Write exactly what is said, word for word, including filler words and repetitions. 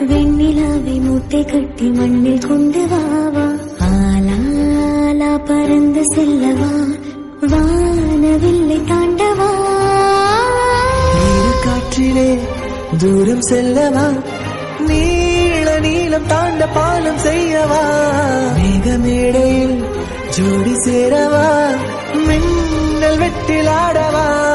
வெண்ணிலாவை மூட்டை கட்டி மண்ணில் கொண்டு வாவா, ஆலாலா பறந்து செல்லவா, வானவில்லை தாண்டவா, காற்றிலே தூரம் செல்லவா, நீள நீளம் தாண்ட பாலம் செய்யவா, மேகமேடையில் ஜோடி சேரவா, மின்னல் வெட்டிலாடவா.